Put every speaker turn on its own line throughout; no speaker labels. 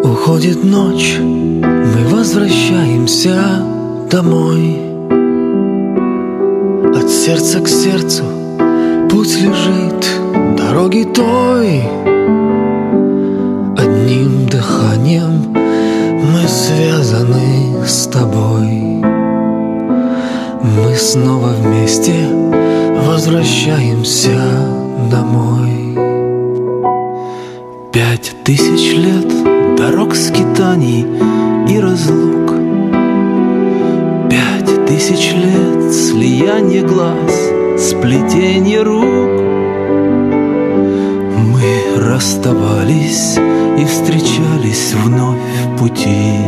Уходит ночь, мы возвращаемся домой. От сердца к сердцу путь лежит дороги той. Одним дыханием мы связаны с тобой. Мы снова вместе возвращаемся домой. 5000 лет дорог, скитаний и разлук, 5000 лет слияние глаз, сплетение рук. Мы расставались и встречались вновь в пути.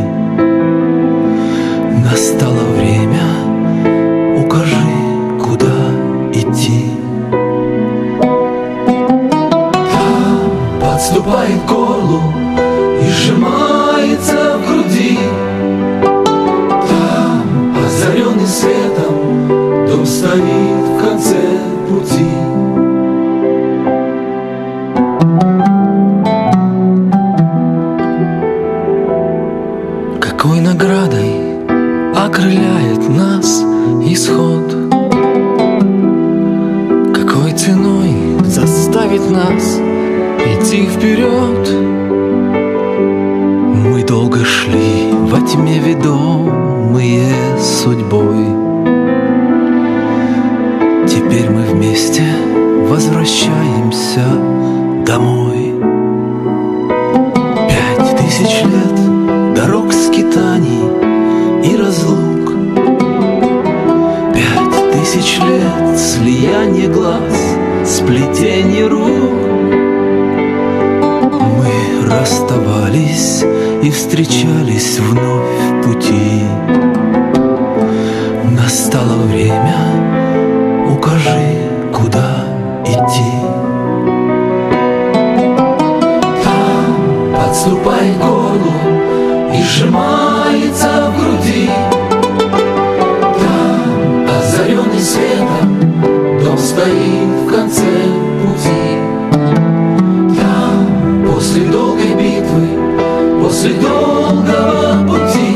Настало время, укажи, куда идти. Там подступает к горлу и сжимается в груди. Там, озаренный светом, дом стоит в конце пути. Какой наградой окрыляет нас исход? Какой ценой заставит нас идти вперед? Мы долго шли во тьме, ведомые судьбой. Теперь мы вместе возвращаемся домой. 5000 лет дорог, скитаний и разлук, 5000 лет слияние глаз, сплетение рук. Мы расставались и встречались вновь в пути. Настало время, укажи, куда идти. Там подступает к горлу и сжимается в груди. Там, озаренный светом, дом стоит в конце пути. Там, после долгой битвы, после долгого пути,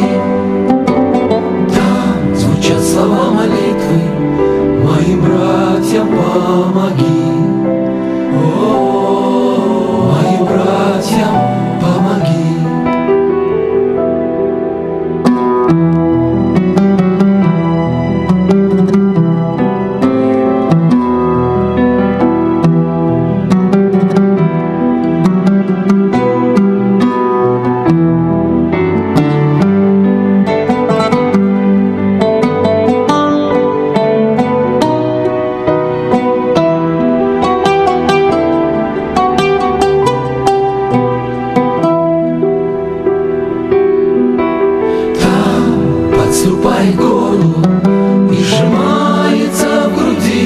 там звучат слова молитвы: моим братьям помоги. О, моим братьям помоги. Подступает к горлу и сжимается в груди.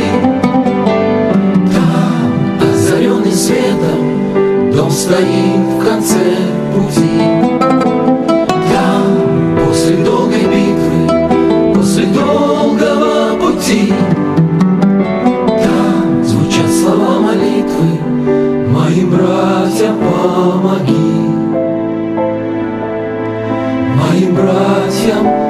Там, озаренный светом, дом стоит в конце пути. Там, после долгой битвы, после долгого пути, там звучат слова молитвы: моим братьям помоги. Моим братьям